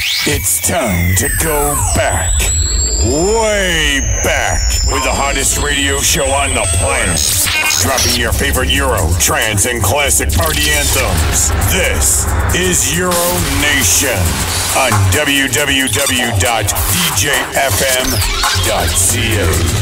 It's time to go back, way back, with the hottest radio show on the planet. Dropping your favorite Euro, trance, and classic party anthems. This is Euro Nation on www.djfm.ca.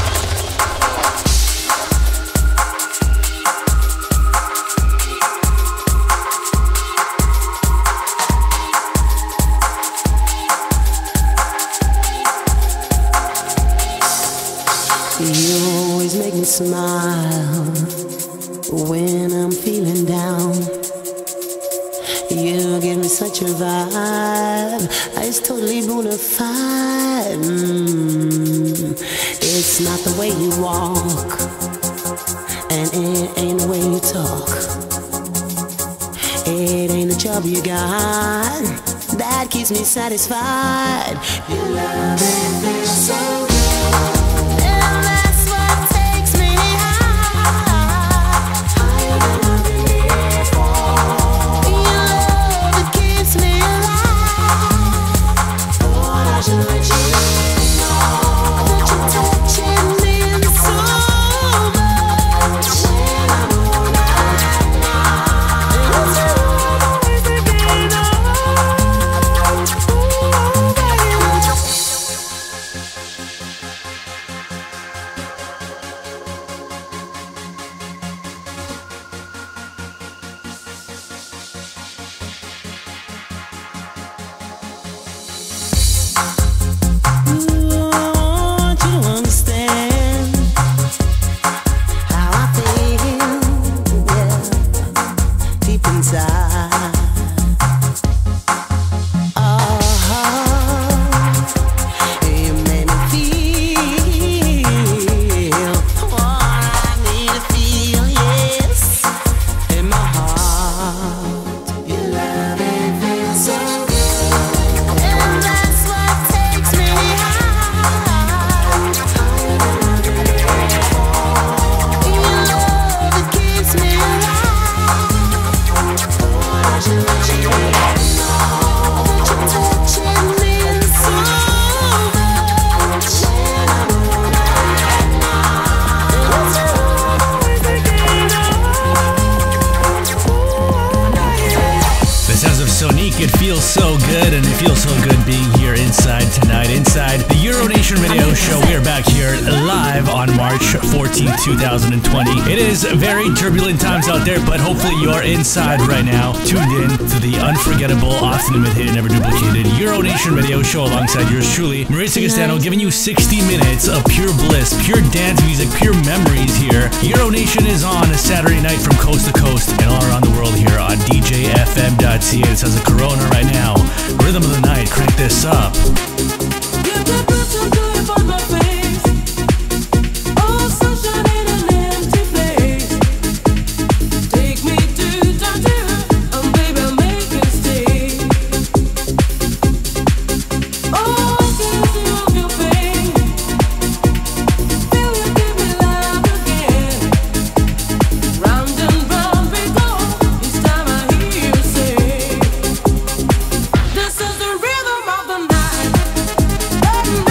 You always make me smile when I'm feeling down. You give me such a vibe, it's totally bona fide. It's not the way you walk, and it ain't the way you talk. It ain't the job you got that keeps me satisfied. Your love and feels so good. It feels so good, and it feels so good being here inside tonight, inside the Euro Nation Radio Show. We are back here live on March 14th, 2020. It is very turbulent times out there, but hopefully you're inside right now, tuned in to the unforgettable, often imitated, never duplicated Euro Nation Radio Show alongside yours truly, Marisa Castano, giving you 60 minutes of pure bliss, pure dance music, pure memories here. Euro Nation is on a Saturday night from coast to coast and all around the world here on DJFM.ca. It sounds like Corona right now. Rhythm of the night, crank this up. This is the rhythm of the night.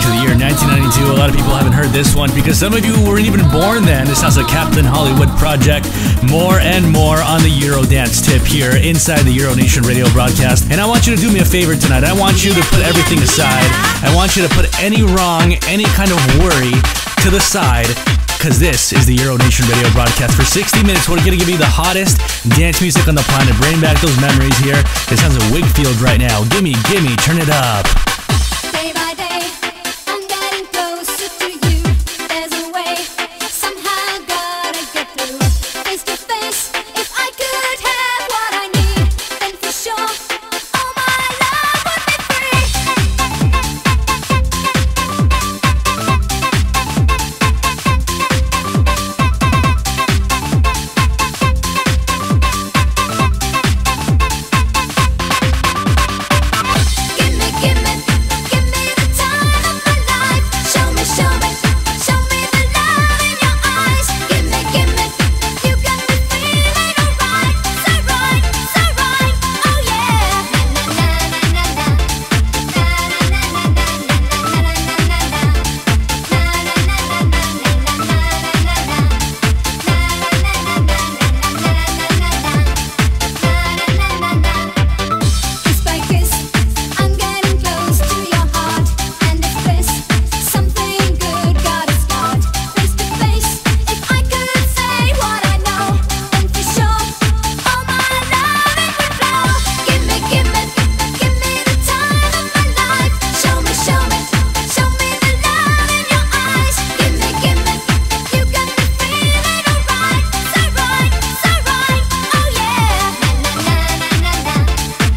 to the year 1992. A lot of people haven't heard this one because some of you weren't even born then. This sounds like Captain Hollywood Project. More and more on the Eurodance tip here inside the Euro Nation radio broadcast. And I want you to do me a favor tonight. I want you to put everything aside. I want you to put any wrong, any kind of worry to the side, because this is the Euro Nation radio broadcast. For 60 minutes, we're going to give you the hottest dance music on the planet. Bring back those memories here. It sounds like Wakefield right now. Gimme, gimme, turn it up. Day by day, I'm getting closer to you. There's a way, somehow gotta get through. Face to face, if I could have what I need, then for sure, all my love would be free. Give me the time of my life. Show me the love in your eyes. Give me, you got me feeling alright, so right, oh yeah. Na na na na na, na na na na Kiss by kiss, I'm getting close to your heart, and if this something good gotta start. Face to face, if I could say what I know, then for sure, all my love it would flow. Give me the time of my life. Show me the love in your eyes. Give me, you got me feeling alright, so right, oh yeah. Na na na na na.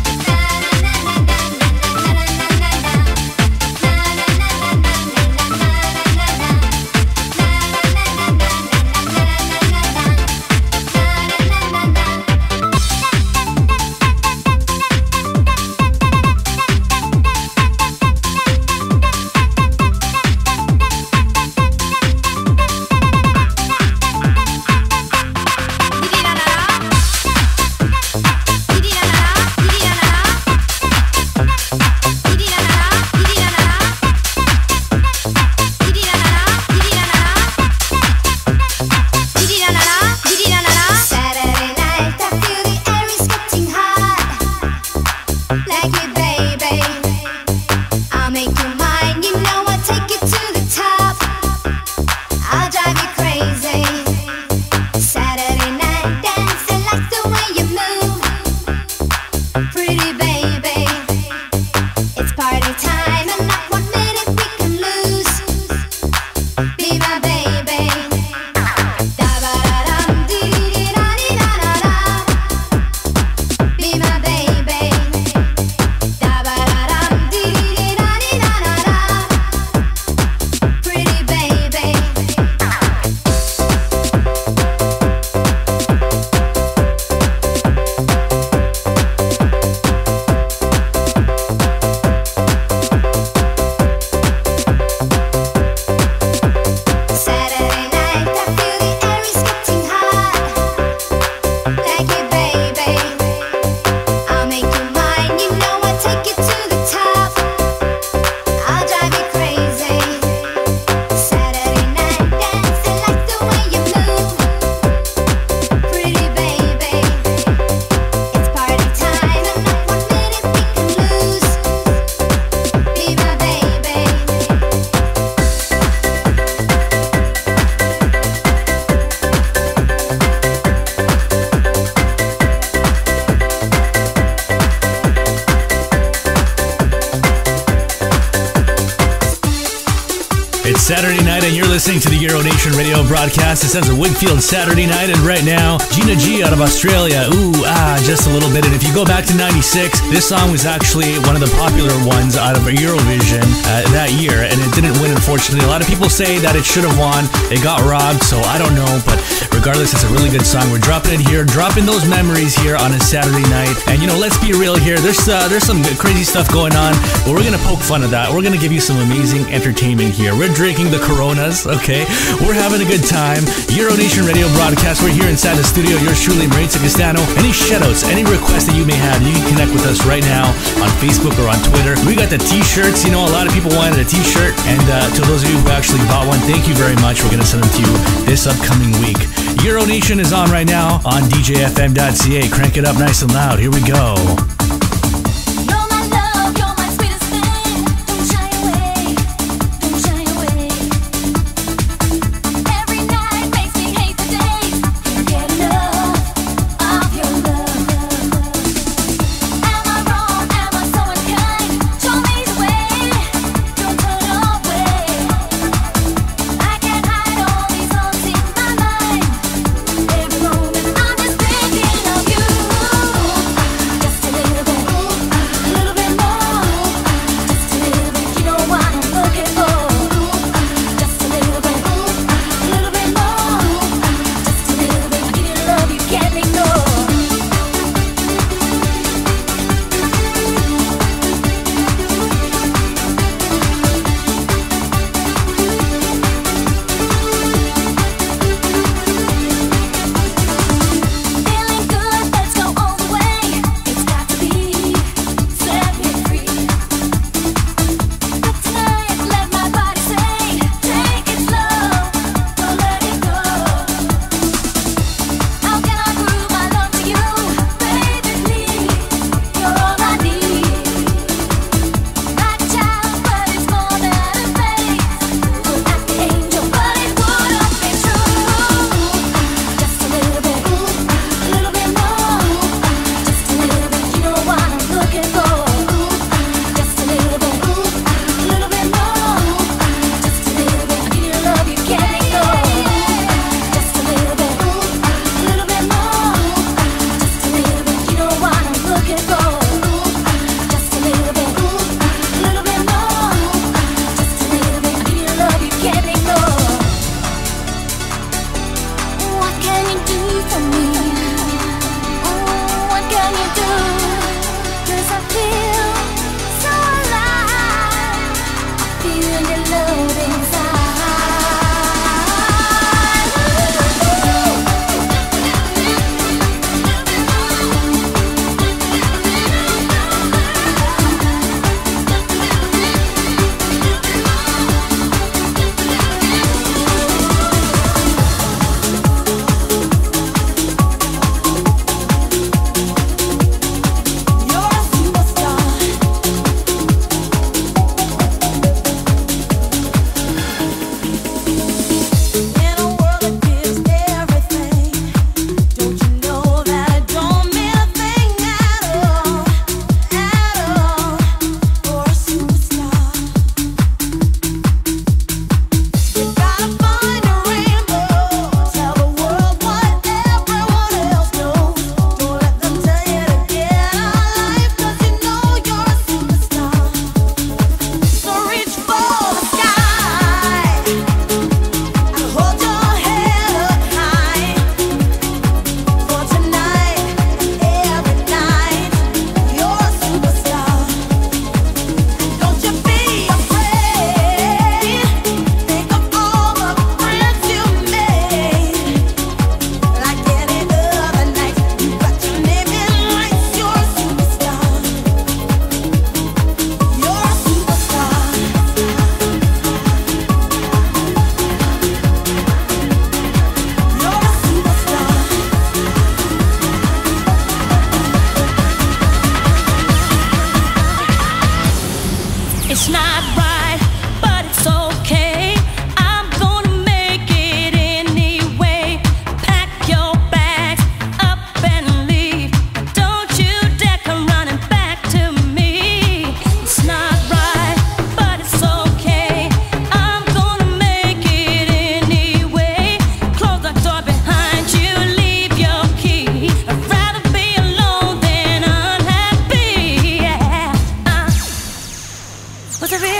Saturday night, I feel the air is getting hot. Like it, baby. I'll make you mine. You know I'll take it to the top. I'll drive you crazy. Saturday night dancing, like the way you move. Pretty baby, it's party time and not 1 minute we can lose. Be my baby. Da-ba-da-dum, dee-dee-da-dee-da-da-da. Be my baby. Da-ba-da-dum, dee-dee-da-dee-da-da-da. Pretty baby. Saturday night, I feel the air is getting hot. Like it, baby. I'll make you mine. You know I'll take it to the top. I'll drive you crazy. Saturday night dancing, like the way you move. Pretty baby, it's party time and not 1 minute we can lose. Be my baby. It's Saturday night and you're listening to the Euro Nation radio broadcast. It sounds like Wakefield Saturday night, and right now, Gina G out of Australia. Just a little bit. And if you go back to 96, this song was actually one of the popular ones out of Eurovision that year, and it didn't win, unfortunately. A lot of people say that it should have won. It got robbed, so I don't know. But Regardless, it's a really good song. We're dropping it here, dropping those memories here on a Saturday night. And you know, let's be real here. There's some crazy stuff going on, but we're gonna poke fun at that. We're gonna give you some amazing entertainment here. We're drinking the Coronas, okay? We're having a good time. Euro Nation Radio broadcast. We're here inside the studio. Yours truly, Maritza Castano. Any shoutouts, any requests that you may have, you can connect with us right now on Facebook or on Twitter. We got the t-shirts. You know, a lot of people wanted a t-shirt, and to those of you who actually bought one, thank you very much. We're gonna send them to you this upcoming week. Euro Nation is on right now on DJFM.ca. Crank it up nice and loud. Here we go. You're my love, you're my sweetest thing. Don't shy away, don't shy away. Every night makes me hate the days. Can't get enough of your love. Am I wrong? Am I so unkind? Show me the way, don't turn away. I can't hide all these thoughts in my mind. Every moment I'm just thinking of you. Just a little bit more. Just a little bit, you know what I'm looking for. Just a little bit more. Just a little bit, I give you love you can't ignore. Feeling good, let's go all the way. It's got to be, set me free. But tonight, let my body say, take it slow, don't let it go. How can I prove my love to you, baby? Please, you're all I need. Like a child, but it's more than a phase. Look at the angel, but it would have been true. Just a little bit more. Just a little bit, you know what I'm looking for. Just a little bit more. Just a little bit, I give you love you can't ignore. Just a little bit more. Just a little bit, you know what I'm looking for. Just a little bit more. Just a little bit, I give you love you can't ignore. What can you do for me? Oh, what can you do? 'Cause I feel so alive. I feel your love inside. You're a superstar. In a world that gives everything, don't you know that I don't mean a thing at all for a superstar? You gotta find a rainbow, tell the world what everyone else knows. Don't let them tell you to get our life, 'cause you know you're a superstar. So reach for the sky and hold your head up high. For tonight and every night, you're a superstar. Don't you be afraid. Think of all the friends you made. Like any other night, you got your name in lights. You're a superstar. You're a superstar. You're a superstar. It's not right, but it's okay. I'm gonna make it anyway. Pack your bags up and leave. Don't you dare come running back to me. It's not right, but it's okay. I'm gonna make it anyway. Close the door behind you, leave your key. I'd rather be alone than unhappy. Yeah. Was it real?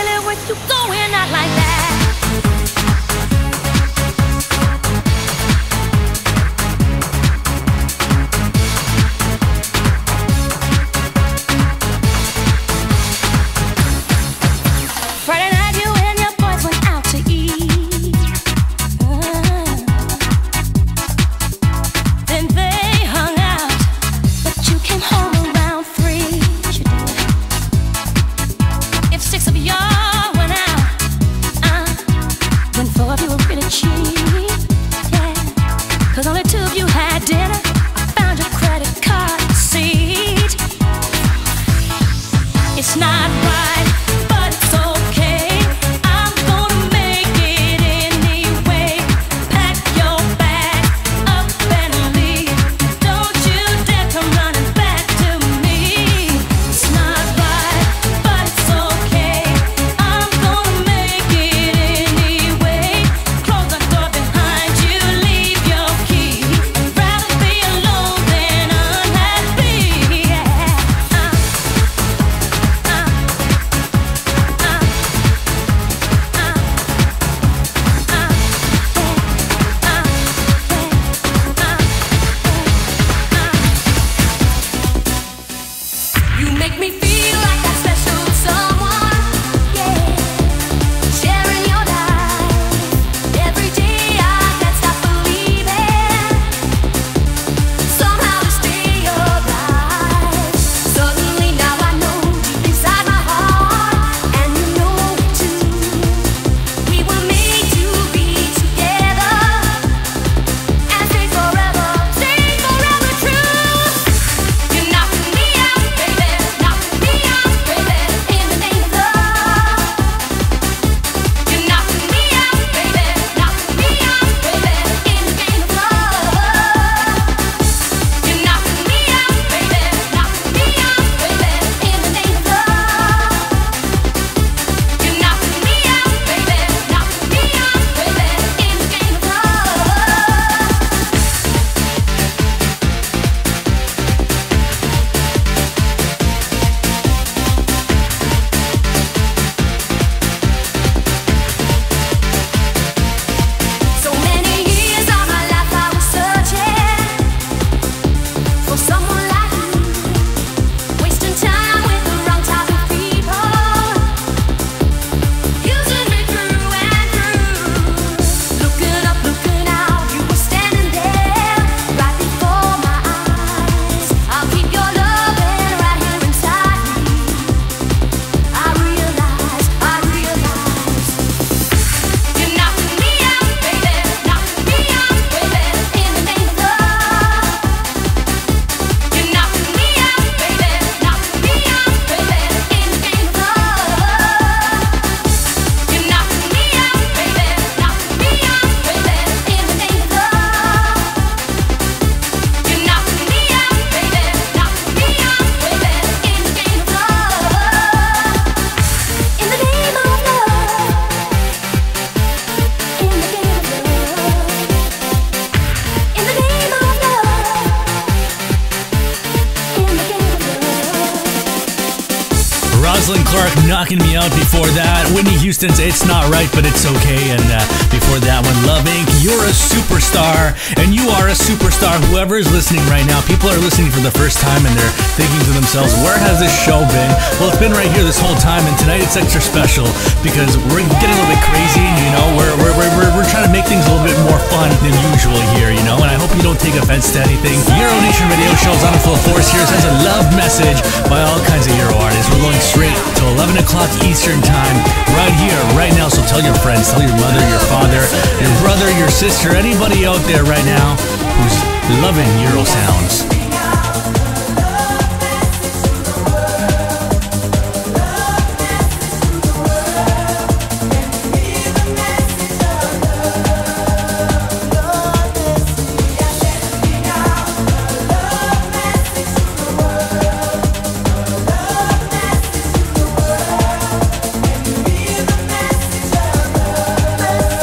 Rosalind Clark knocking me out before that. Whitney Houston's It's Not Right, But It's Okay. And before that one, Love Inc., You're a Superstar. And you are a superstar. Whoever is listening right now, people are listening for the first time and they're thinking to themselves, where has this show been? Well, it's been right here this whole time. And tonight it's extra special because we're getting a little bit crazy. You know, we're trying to make things a little bit more fun than usual here, you know. And I hope you don't take offense to anything. Euro Nation Radio Show is on in full force here. It sends a love message by all kinds of Euro artists. We're going straight till 11 o'clock Eastern time, right here, right now. So tell your friends, tell your mother, your father, your brother, your sister, anybody out there right now who's loving Euro sounds.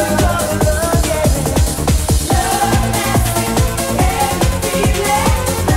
Love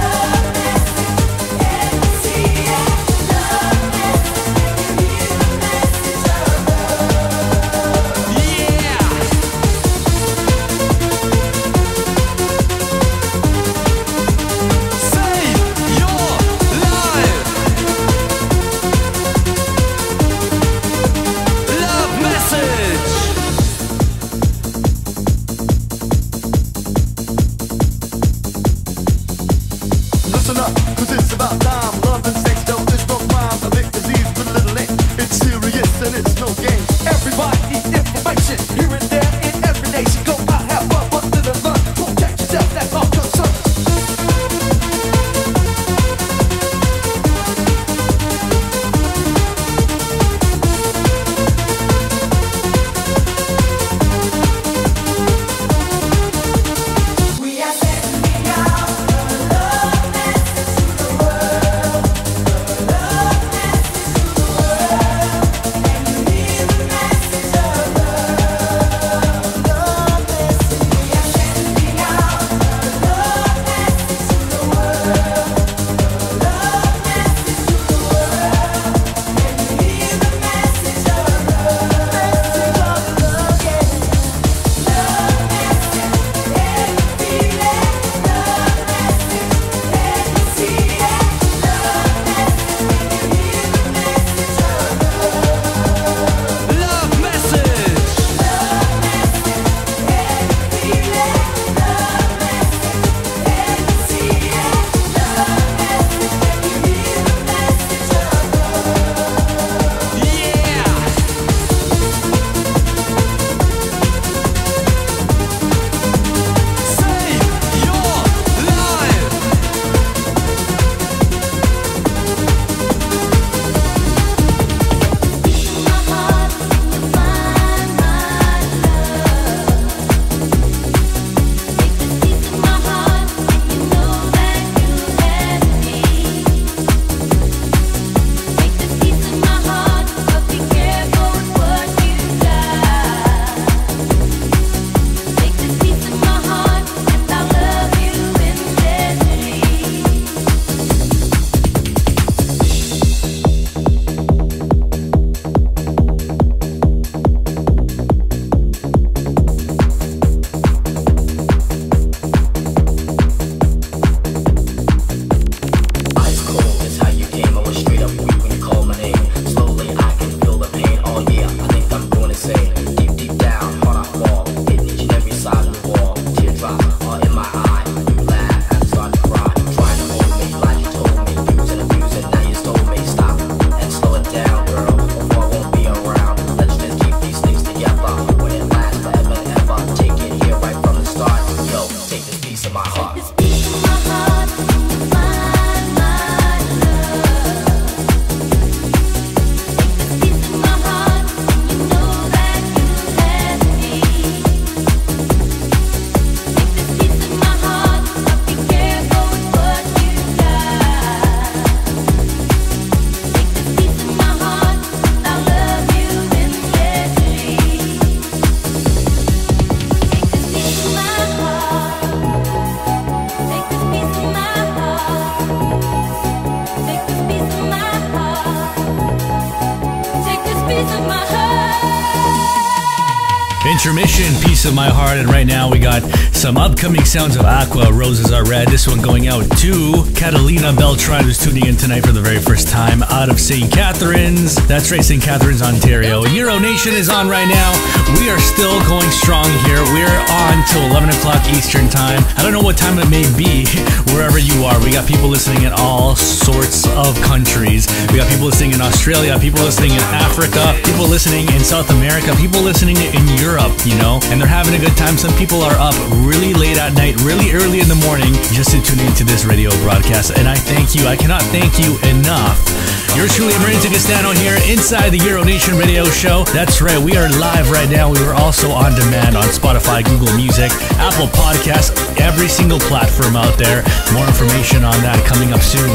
intermission, Piece of My Heart, and right now we got some upcoming sounds of Aqua, Roses Are Red. This one going out to Catalina Beltran, who's tuning in tonight for the very first time out of St. Catharines. That's right, St. Catharines, Ontario. Euro Nation is on right now. We are still going strong here. We're on till 11 o'clock Eastern time. I don't know what time it may be wherever you are. We got people listening in all sorts of countries. We got people listening in Australia, people listening in Africa, people listening in South America, people listening in Europe, you know, and they're having a good time. Some people are up really late at night, really early in the morning just to tune into this radio broadcast, and I thank you. I cannot thank you enough. Yours truly, Marinta Castano here inside the Euro Nation Radio Show. That's right, we are live right now. We are also on demand on Spotify, Google Music, Apple Podcasts, every single platform out there. More information on that coming up soon.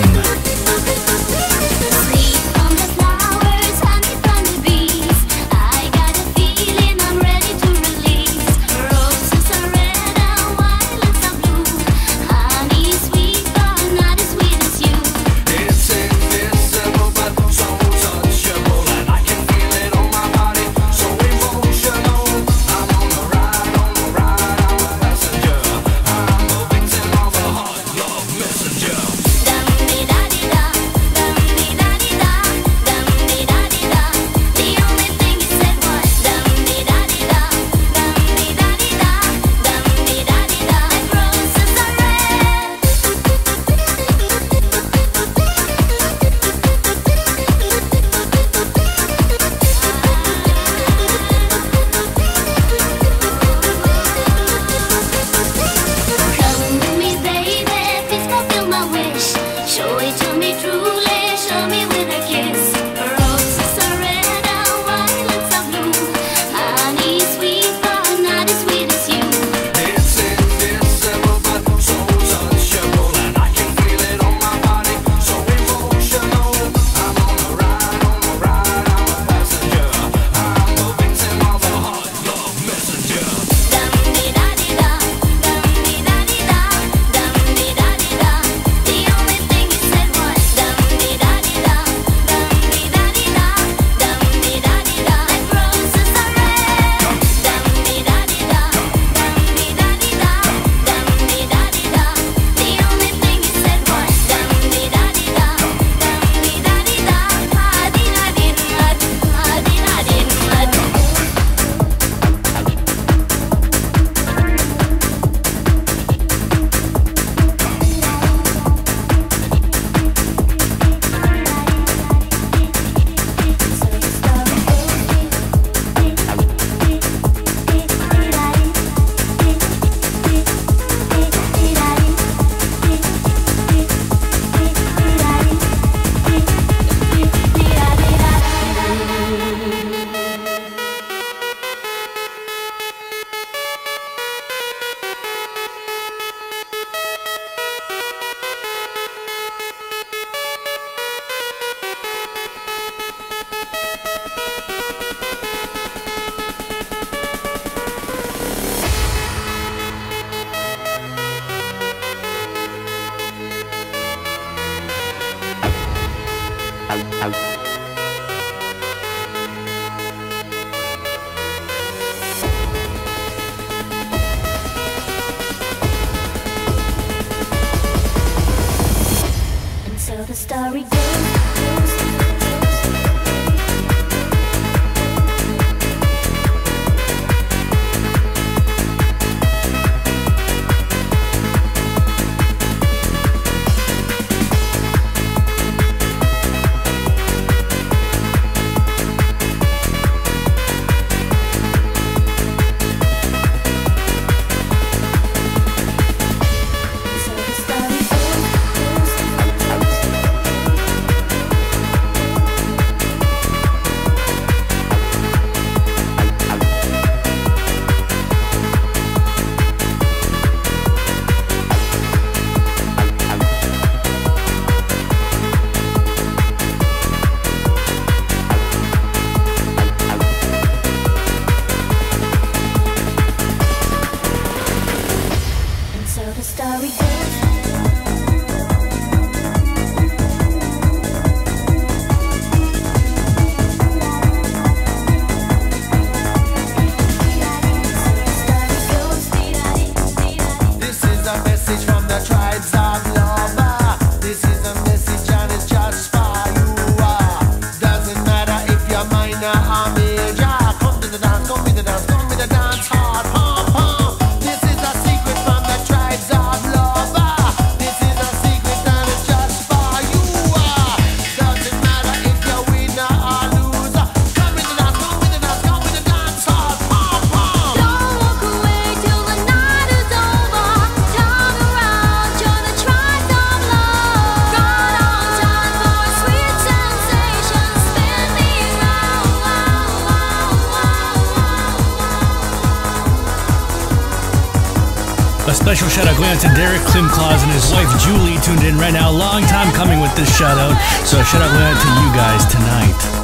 special shout out going out to Derek Klimklaus and his wife Julie tuned in right now. Long time coming with this shout out. So shout out going out to you guys tonight.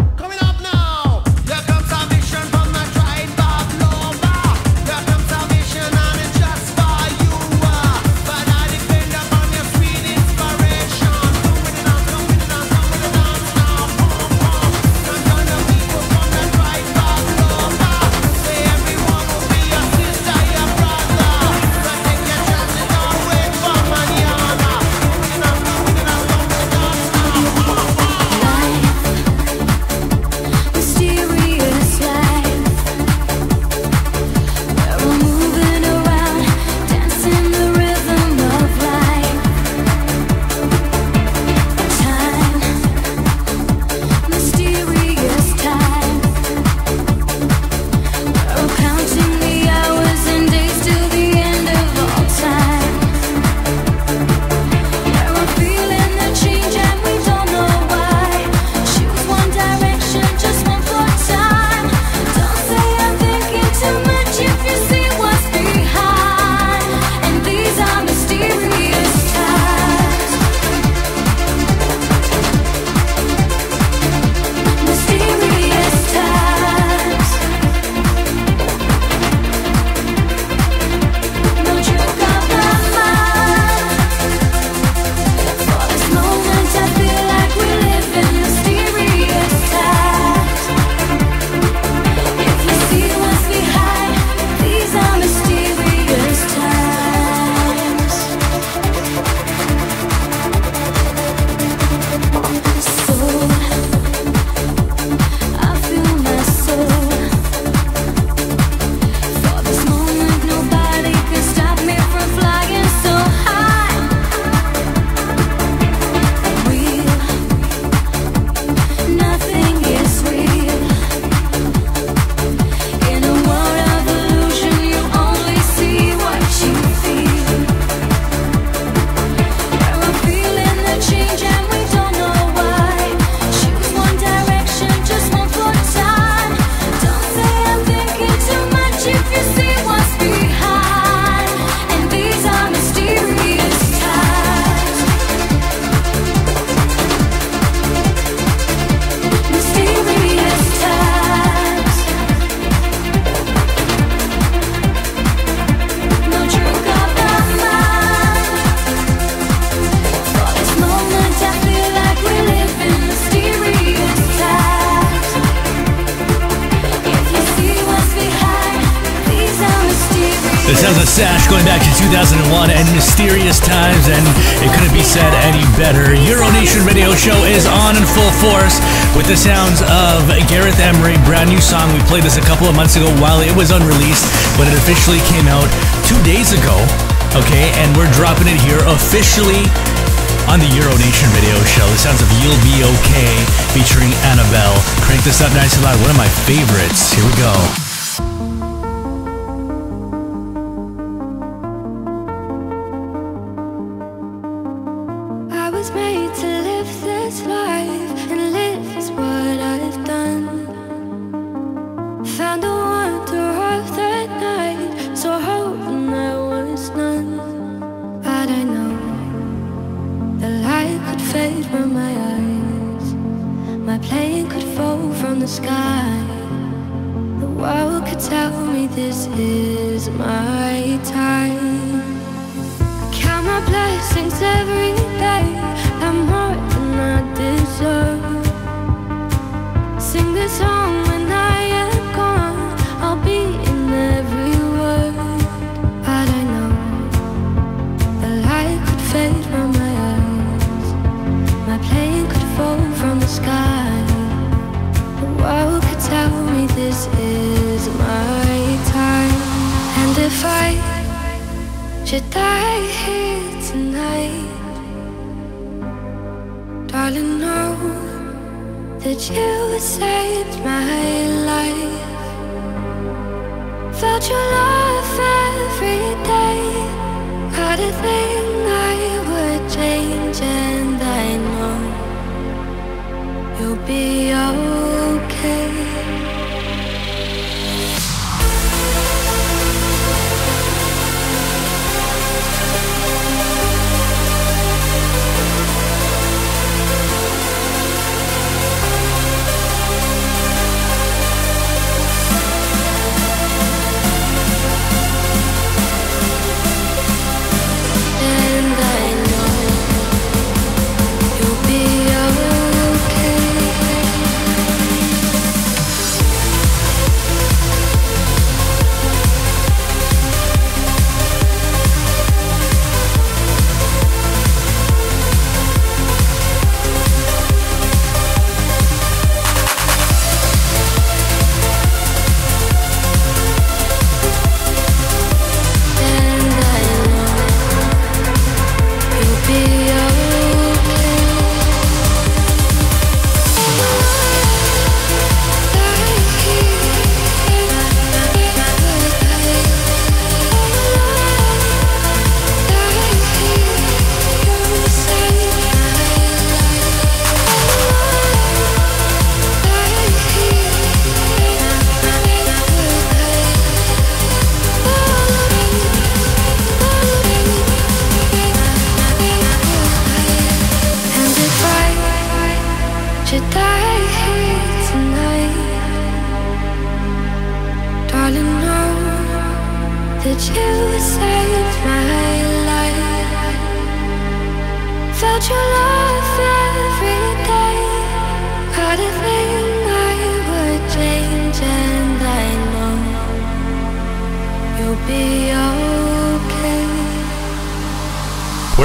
This has a sash going back to 2001 and mysterious times, and it couldn't be said any better. Euro Nation Radio Show is on in full force with the sounds of Gareth Emery, brand new song. We played this a couple of months ago while it was unreleased, but it officially came out 2 days ago, okay? And we're dropping it here officially on the Euro Nation Radio Show. The sounds of You'll Be Okay featuring Annabelle. Crank this up nice and loud. One of my favorites. Here we go.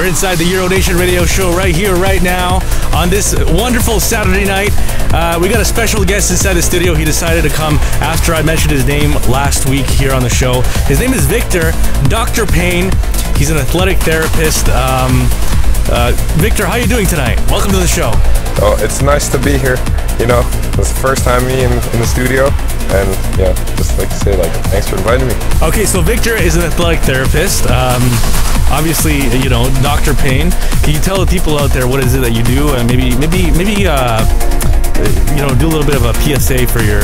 inside the Euro Nation Radio Show right here, right now, on this wonderful Saturday night. We got a special guest inside the studio. He decided to come after I mentioned his name last week here on the show. His name is Victor, Dr. Payne. He's an athletic therapist. Victor, how are you doing tonight? Welcome to the show. Oh, it's nice to be here. You know, it's the first time me in the studio, and yeah, just like to say, like, thanks for inviting me. Okay, so Victor is an athletic therapist. Obviously, you know, Dr. Payne. Can you tell the people out there what is it that you do, and maybe you know, do a little bit of a PSA for your,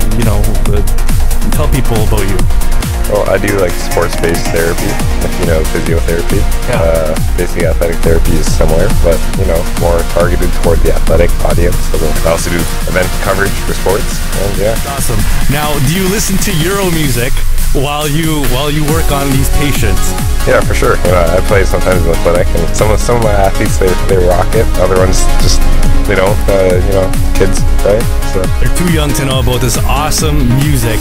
tell people about you. Well, I do like sports-based therapy, if you know physiotherapy. Yeah. Basically, athletic therapy is similar, but you know, more targeted toward the athletic audience. So I also do event coverage for sports, and yeah. Awesome. Now, do you listen to Euro music while you work on these patients? Yeah, for sure. You know, I play sometimes in the clinic, and some of my athletes they rock it. Other ones just they don't. You know, kids, right? So They're too young to know about this awesome music.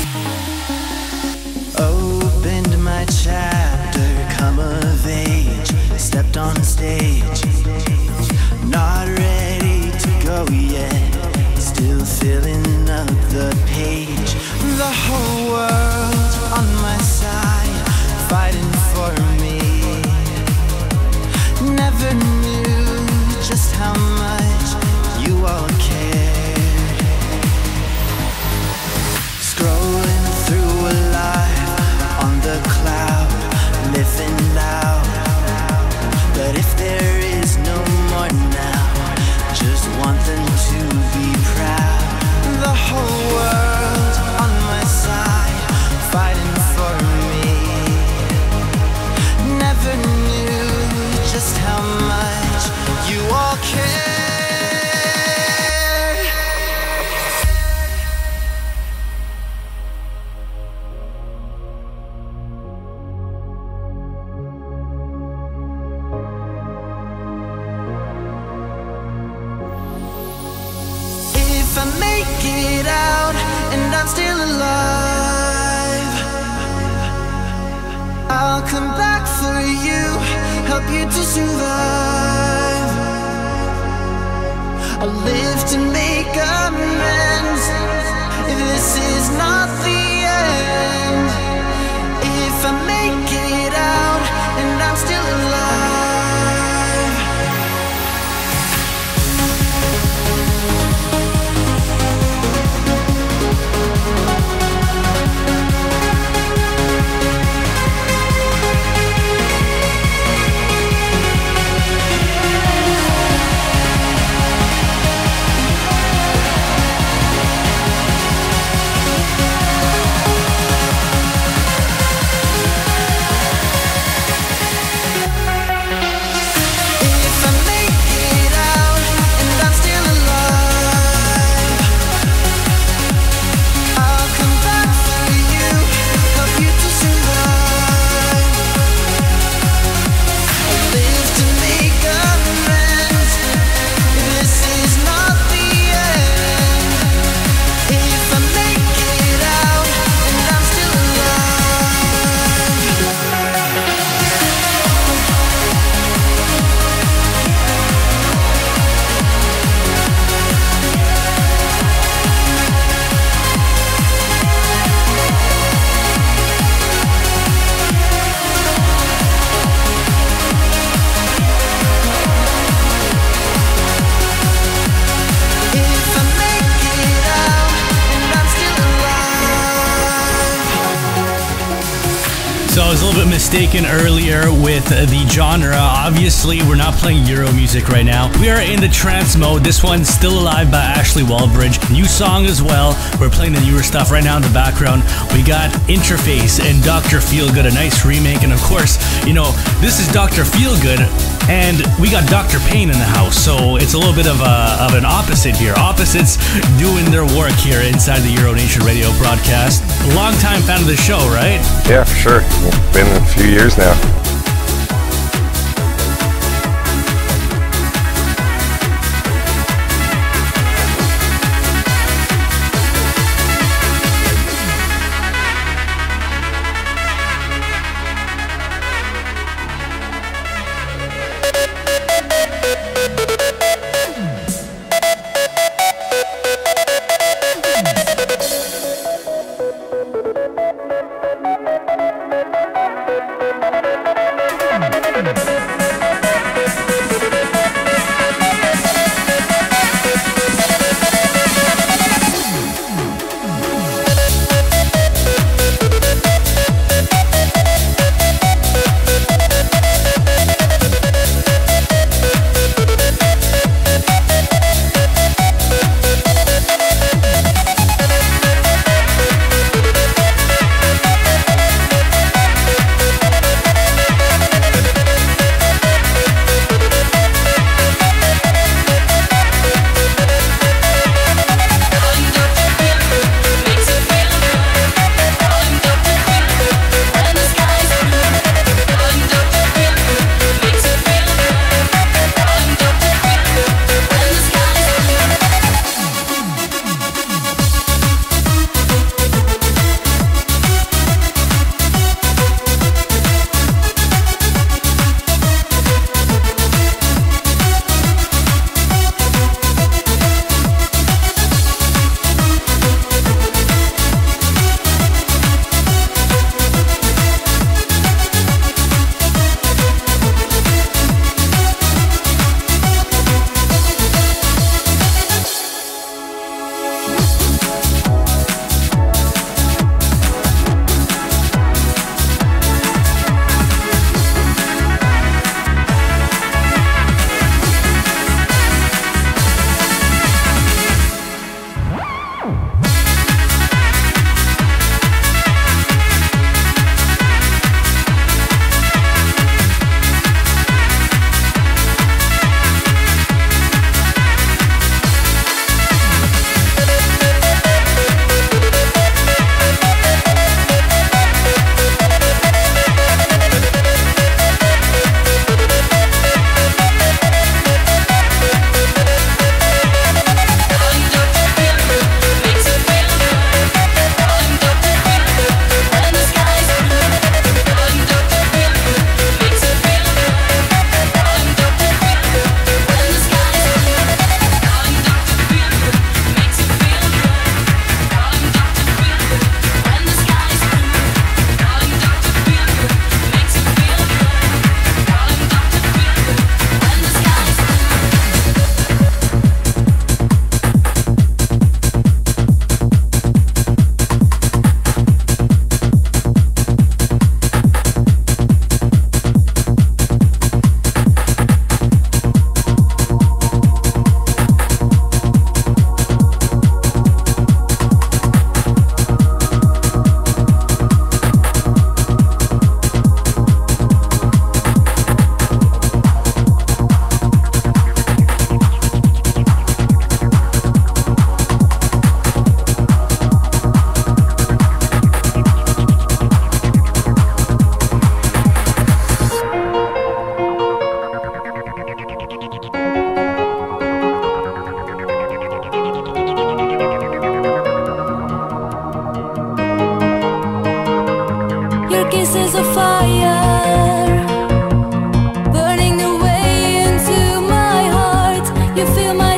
Opened my chapter, come of age, stepped on stage. Not ready to go yet, still filling up the page. The whole world on my side, fighting for me. Never knew just how much you all cared. Scrolling through a life on the cloud, living loud. But if there is no more now, just want them to be proud. The whole world on my side, fighting for me. Never knew just how much you all care. If I make it out and I'm still alive, I'll come back for you, help you to survive. I'll live to make amends if this is not the end. If I make it out and I'm still alive, So I was a little bit mistaken earlier with the genre. Obviously, we're not playing Euro music right now. We are in the trance mode. This one's Still Alive by Ashley Wallbridge. New song as well. We're playing the newer stuff right now in the background. We got Interface and Dr. Feelgood, a nice remake. And of course, you know, this is Dr. Feelgood, and we got Dr. Payne in the house. So it's a little bit of an opposite here. Opposites doing their work here inside the Euro Nation Radio broadcast. Longtime fan of the show, right? Yeah, for sure. It's been a few years now.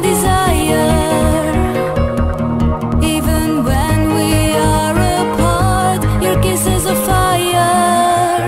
desire. Even when we are apart, your kiss is a fire.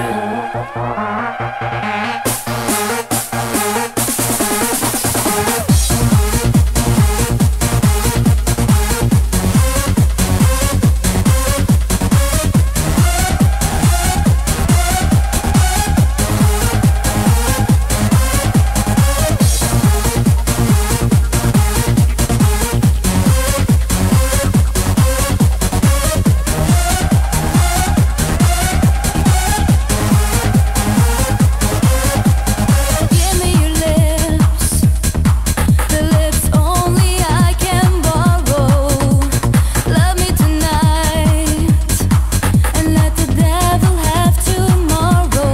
Give me your lips, the lips only I can borrow. Love me tonight, and let the devil have tomorrow.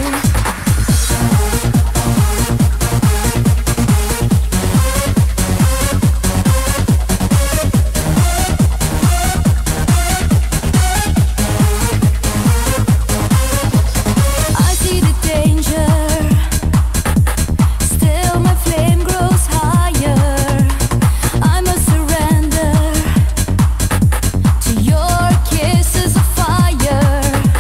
I see the danger, still my flame grows higher. I must surrender to your kisses of fire.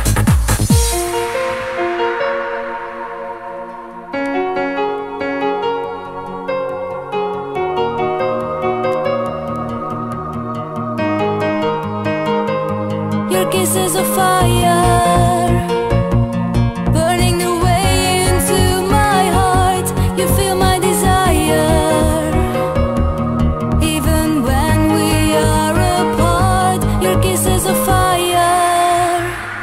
Your kisses of fire, burning the way into my heart. You feel my desire. Even when we are apart, your kisses of fire.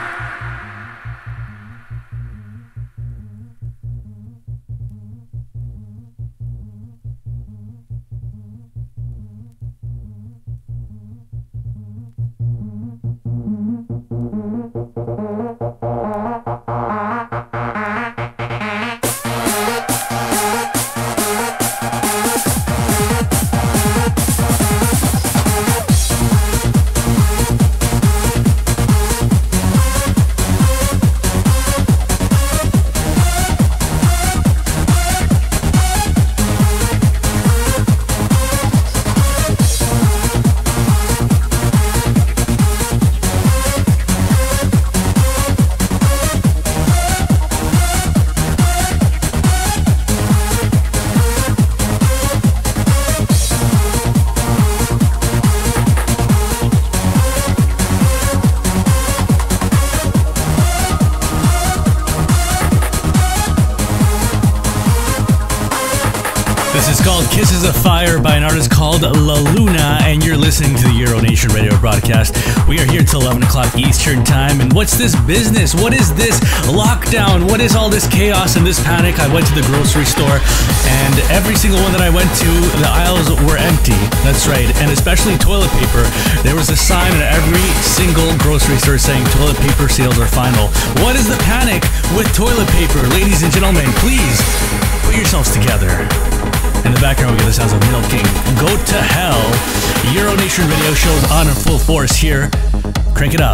This is called Kisses of Fire by an artist called La Luna, and you're listening to the Euro Nation radio broadcast. We are here till 11 o'clock Eastern time, and what's this business? What is this lockdown? What is all this chaos and this panic? I went to the grocery store, and every single one that I went to, the aisles were empty. That's right, and especially toilet paper. There was a sign at every single grocery store saying toilet paper sales are final. What is the panic with toilet paper? Ladies and gentlemen, please put yourselves together. In the background, we get the sounds of Milking. Go to hell. Euro Nation radio shows on in full force here. Crank it up.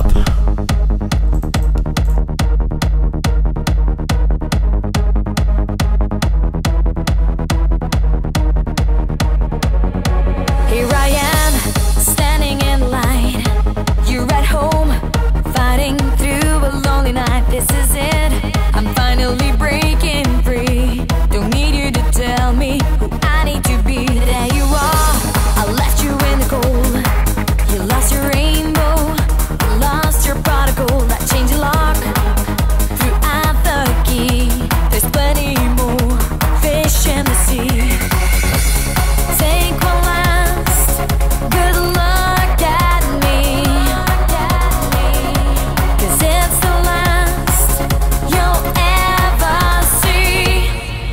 Here I am, standing in line. You're at home, fighting through a lonely night. This is it, I'm finally breaking free. Don't need you to tell me who I need to be. There you are, I left you in the cold. You lost your rainbow, you lost your prodigal. That changed your lock, threw out the key. There's plenty more fish in the sea. Take one last good look at me, 'cause it's the last you'll ever see.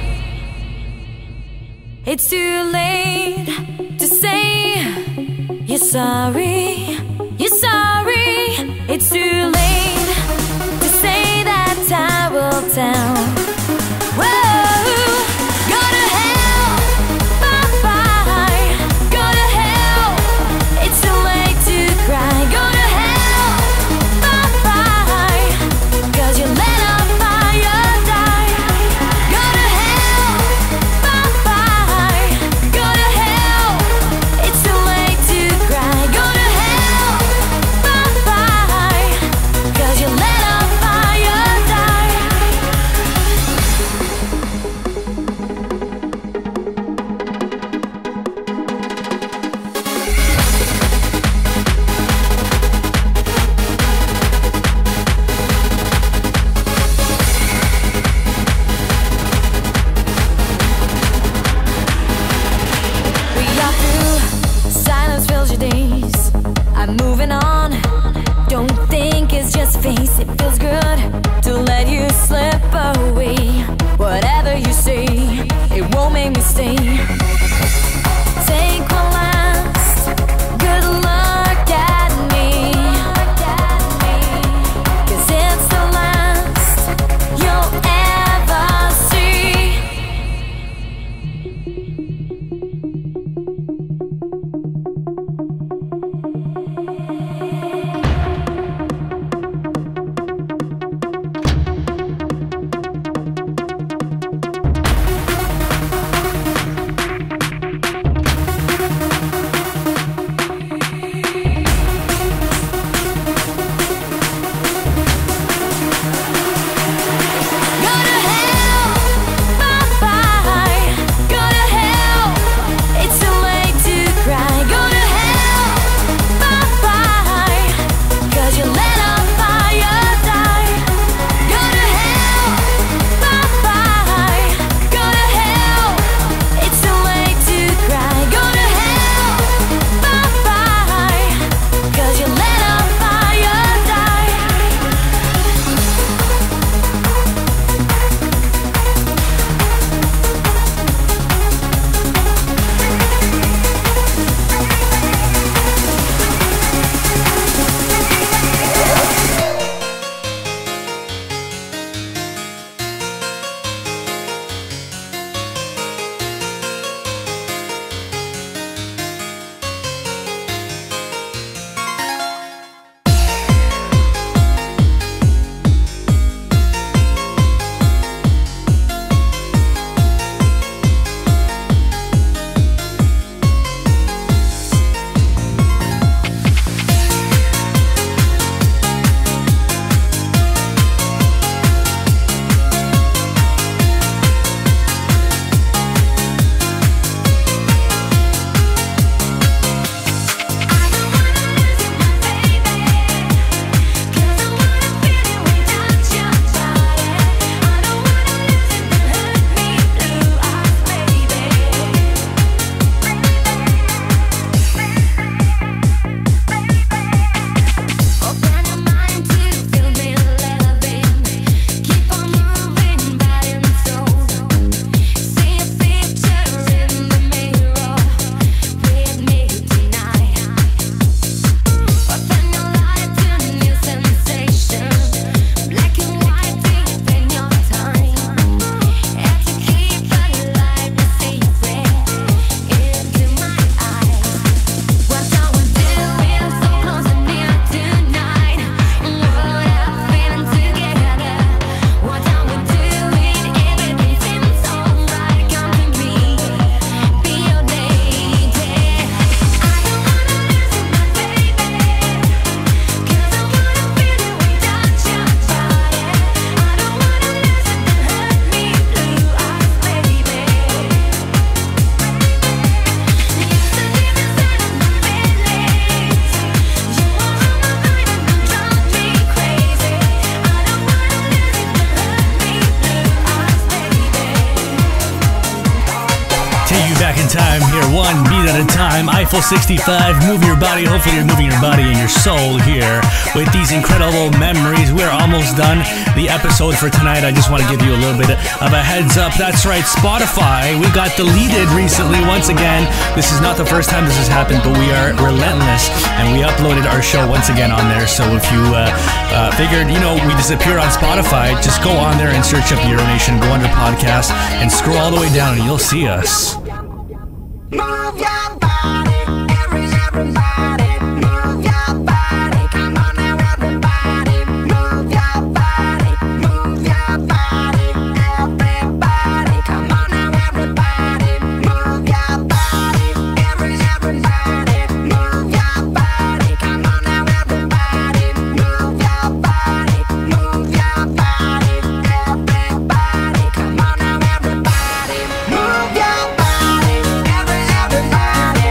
It's too late to say you're sorry, you're sorry. It's too late to say that I will tell. Whoa, go to hell, bye-bye. Go to hell, it's too late to cry. Go to hell, bye-bye, 'cause you let a fire die. Go to hell, bye-bye. Go to hell, face, it feels good to let you slip away. Whatever you say, it won't make me stay. Take one last good look at me, 'cause it's the last you'll ever see. Time here, one beat at a time. Eiffel 65, move your body. Hopefully you're moving your body and your soul here with these incredible memories. We're almost done the episode for tonight. I just want to give you a little bit of a heads up. That's right, Spotify, we got deleted recently once again. This is not the first time this has happened, but we are relentless and we uploaded our show once again on there. So if you figured, we disappeared on Spotify, just go on there and search up Euro Nation, go under podcast and scroll all the way down and you'll see us. Move your body, everybody, move your body, come on now everybody, move your body, move your body, everybody, come on now everybody, move your body, everybody, move your body, come on now everybody, move your body, move your body, everybody, come on now everybody, move your body. Everybody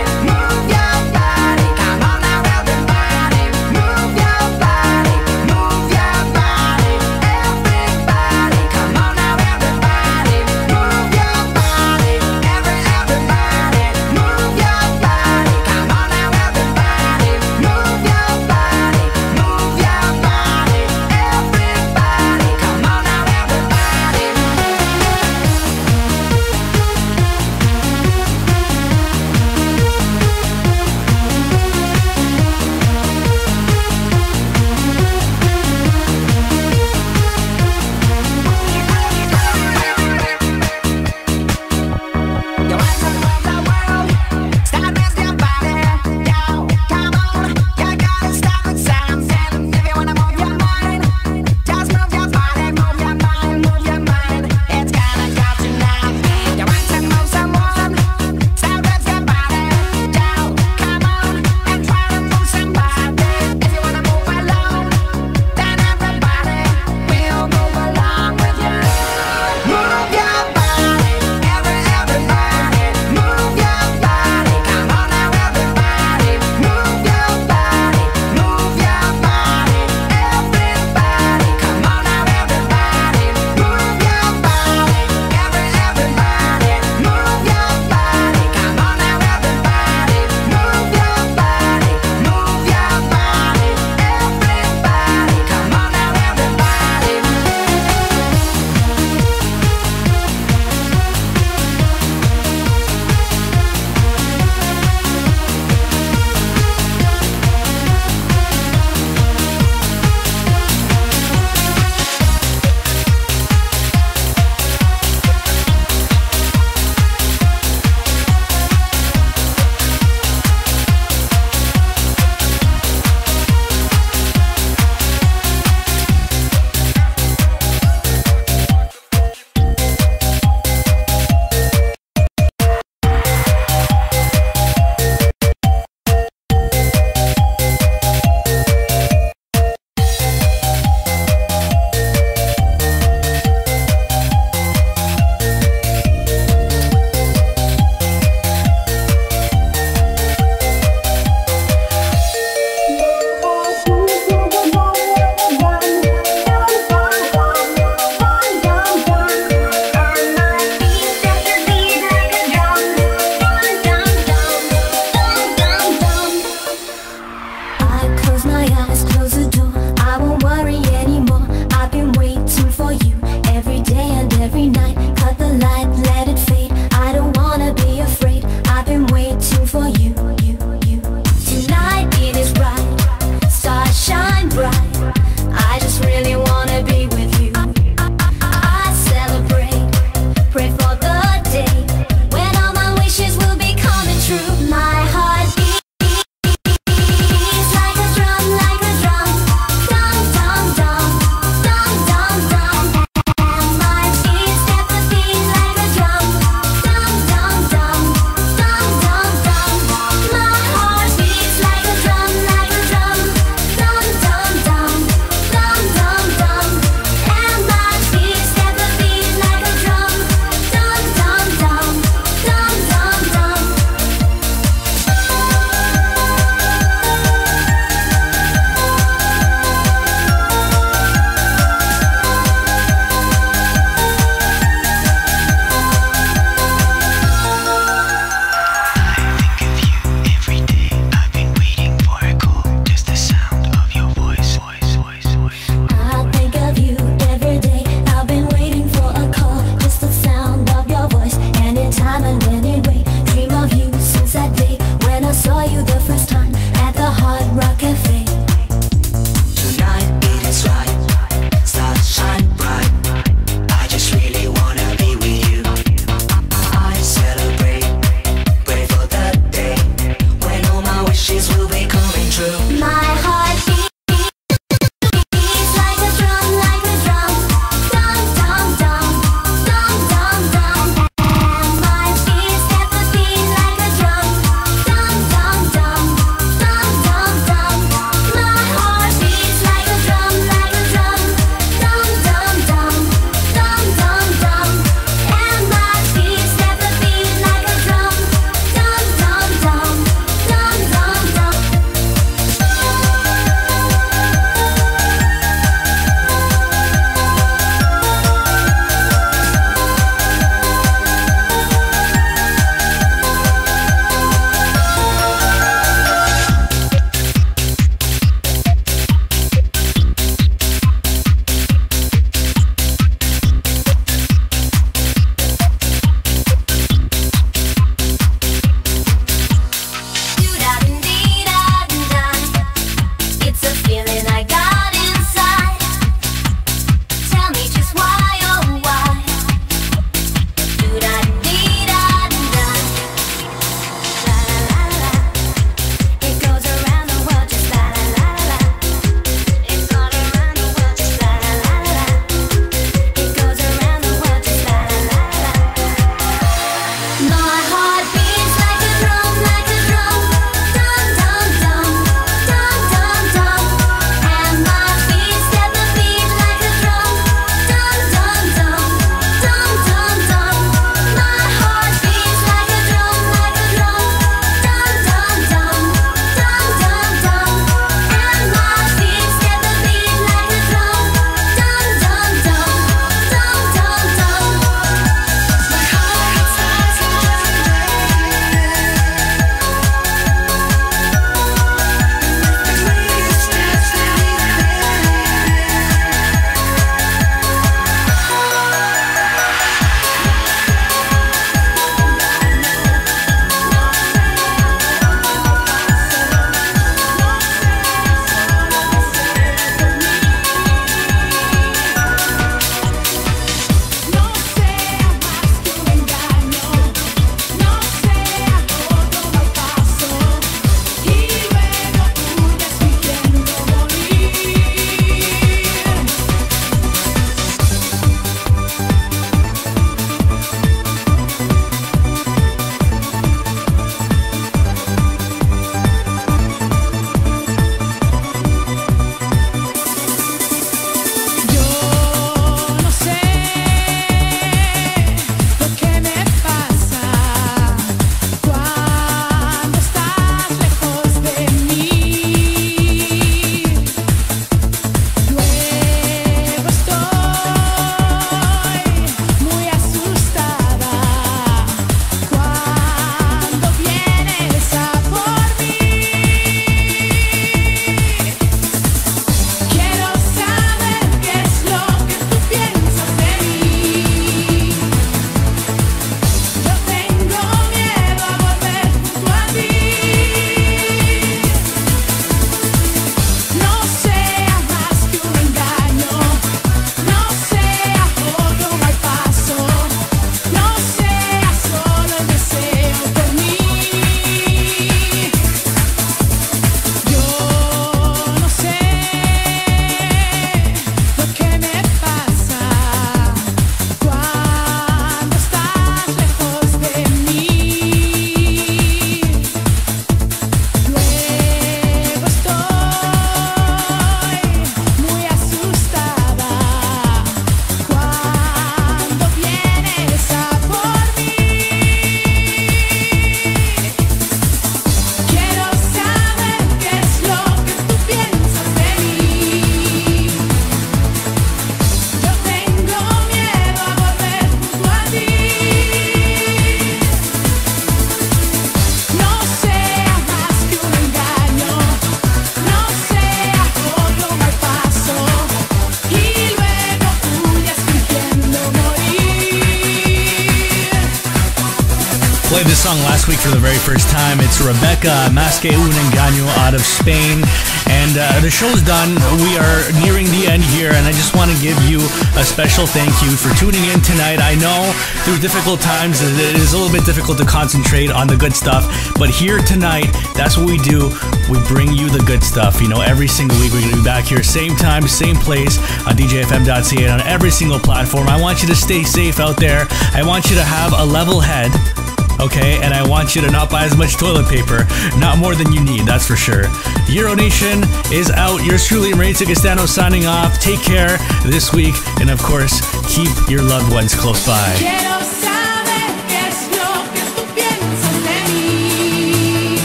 song last week for the very first time. It's Rebecca Más que un engaño out of Spain. And the show's done. We are nearing the end here, and I just want to give you a special thank you for tuning in tonight. I know through difficult times it is a little bit difficult to concentrate on the good stuff, but here tonight, that's what we do. We bring you the good stuff. You know, every single week we're going to be back here, same time, same place on DJFM.ca and on every single platform. I want you to stay safe out there. I want you to have a level head. Okay, and I want you to not buy as much toilet paper, not more than you need, that's for sure. Euro Nation is out. Yours truly, Mauricio Castano, signing off. Take care this week, and of course, keep your loved ones close by. Quiero saber qué es lo que tú piensas de mí.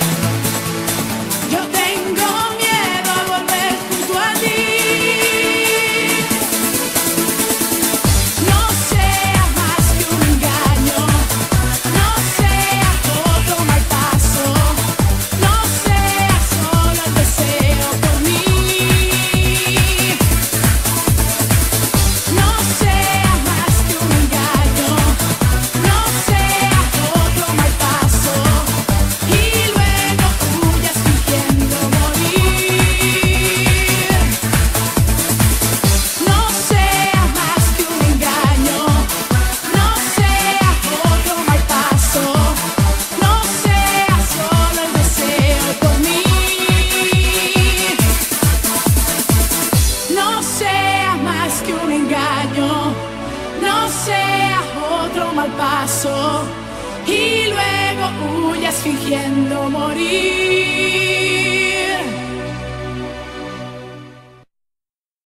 Yo tengo miedo a volver junto a ti. No sea más que un engaño, no sea otro mal paso, no sea solo el deseo por mí. No sea más que un engaño, no sea otro mal paso, y luego huyas fingiendo morir. No sea más que un engaño, no sea otro mal paso, no sea solo el deseo por mí. No sea más que un engaño, no sea otro mal paso, y luego huyas fingiendo morir.